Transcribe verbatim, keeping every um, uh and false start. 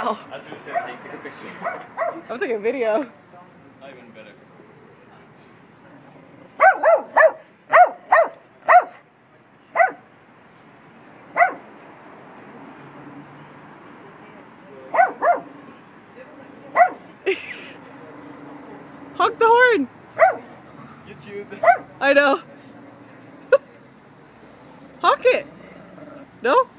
now. I was going to say, take a picture. I'm taking a video. Not even better. Honk the horn! YouTube. I know. Honk it! No?